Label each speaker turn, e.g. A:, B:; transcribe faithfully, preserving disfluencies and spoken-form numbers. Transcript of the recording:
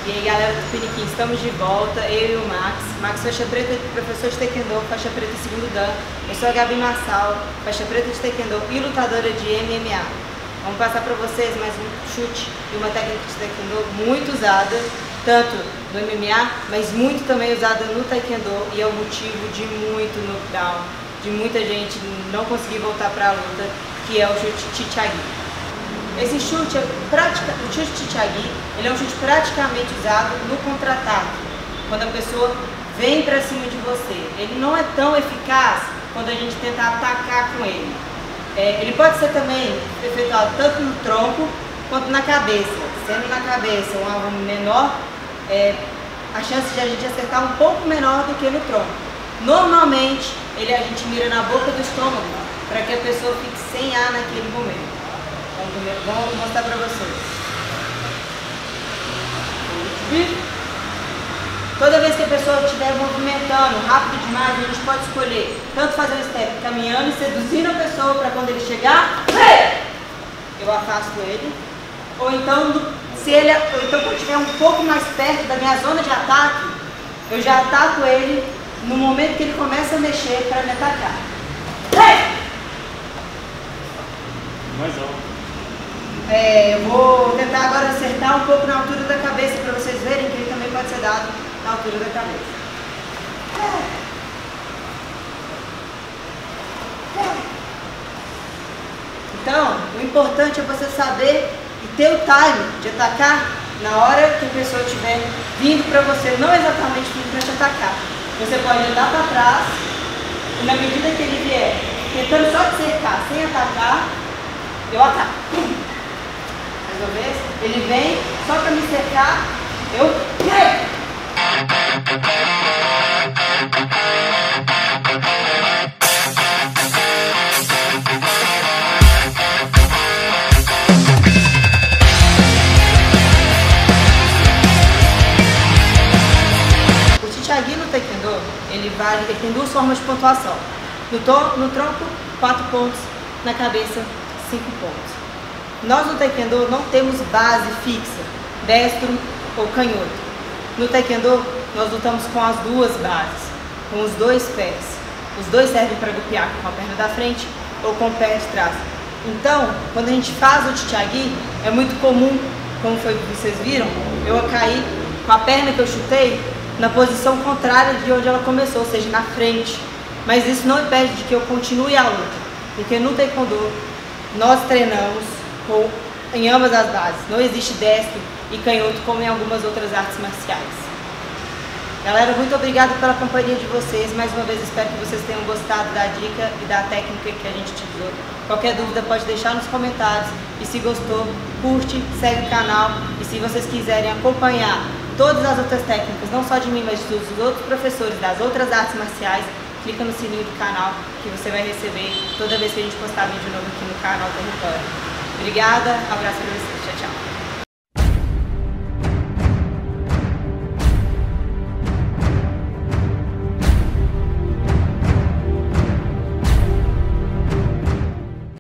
A: E aí, galera do Tupiniquim, estamos de volta, eu e o Max. Max, faixa preta, professor de Taekwondo, faixa preta segundo Dan. Eu sou a Gabi Massal, faixa preta de Taekwondo e lutadora de M M A. Vamos passar para vocês mais um chute e uma técnica de Taekwondo muito usada, tanto no M M A, mas muito também usada no Taekwondo, e é o motivo de muito knockdown, de muita gente não conseguir voltar para a luta, que é o chute Chichagi. Esse chute, é pratica, o chute Chichagi, ele é um chute praticamente usado no contra-ataque, quando a pessoa vem para cima de você. Ele não é tão eficaz quando a gente tenta atacar com ele. É, ele pode ser também efetuado tanto no tronco quanto na cabeça. Sendo na cabeça um alvo menor, é, a chance de a gente acertar um pouco menor do que no tronco. Normalmente, ele a gente mira na boca do estômago, para que a pessoa fique sem ar naquele momento. Vamos mostrar para vocês. Toda vez que a pessoa estiver movimentando rápido demais, a gente pode escolher tanto fazer um step caminhando e seduzindo a pessoa para quando ele chegar, eu afasto ele. Ou então, se ele, ou então quando estiver um pouco mais perto da minha zona de ataque, eu já ataco ele no momento que ele começa a mexer para me atacar.
B: Mais alto.
A: É, eu vou tentar agora acertar um pouco na altura da cabeça para vocês verem que ele também pode ser dado na altura da cabeça. Então, o importante é você saber e ter o time de atacar na hora que a pessoa estiver vindo para você, não exatamente vindo para te atacar. Você pode andar para trás e na medida que ele vier tentando só te cercar sem atacar, eu ataco. Mais uma vez, ele vem só para me cercar, eu pego. O Chichagi no Taekwondo, ele, vale, ele tem duas formas de pontuação. No, to, no tronco, quatro pontos, na cabeça, cinco pontos. Nós no Taekwondo não temos base fixa, destro ou canhoto. No Taekwondo nós lutamos com as duas bases, com os dois pés. Os dois servem para golpear com a perna da frente ou com o pé de trás. Então, quando a gente faz o Chichagi, é muito comum, como foi que vocês viram, eu cair com a perna que eu chutei na posição contrária de onde ela começou, ou seja, na frente. Mas isso não impede de que eu continue a luta, porque no Taekwondo nós treinamos com, em ambas as bases. Não existe destro e canhoto como em algumas outras artes marciais. Galera, muito obrigada pela companhia de vocês. Mais uma vez espero que vocês tenham gostado da dica e da técnica que a gente utilizou. Qualquer dúvida pode deixar nos comentários. E se gostou, curte, segue o canal. E se vocês quiserem acompanhar todas as outras técnicas, não só de mim, mas dos outros professores das outras artes marciais, clica no sininho do canal que você vai receber toda vez que a gente postar vídeo novo aqui no canal Território. Obrigada, abraço pra vocês, tchau, tchau.